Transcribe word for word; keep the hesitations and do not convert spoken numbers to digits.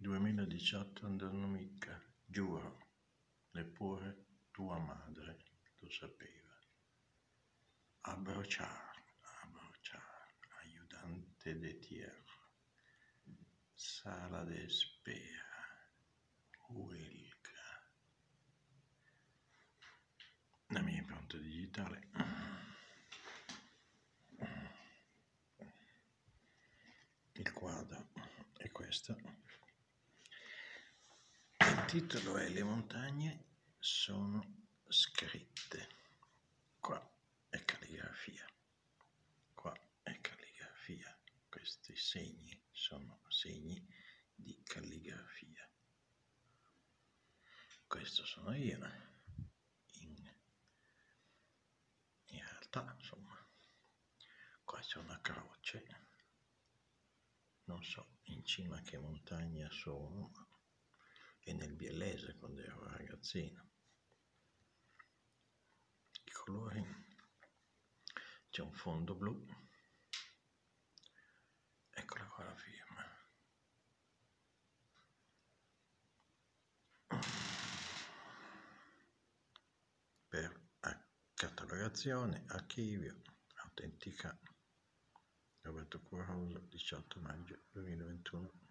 duemiladiciotto non andranno mica, giuro, neppure tua madre lo sapeva. Abbrociar, abbrociar, aiutante de tierra, sala de espera, Wilca. La mia impronta digitale. Il quadro è questo. Il titolo è Le montagne sono scritte. Qua è calligrafia. Qua è calligrafia. Questi segni sono segni di calligrafia. Questo sono io. In, in realtà, insomma, qua c'è una croce. Non so in cima a che montagna sono, ma è nel Biellese quando ero ragazzino. I colori, c'è un fondo blu, eccola qua la firma. Per catalogazione, archivio, autentica, Roberto Cuoroso, diciotto maggio duemilaventuno.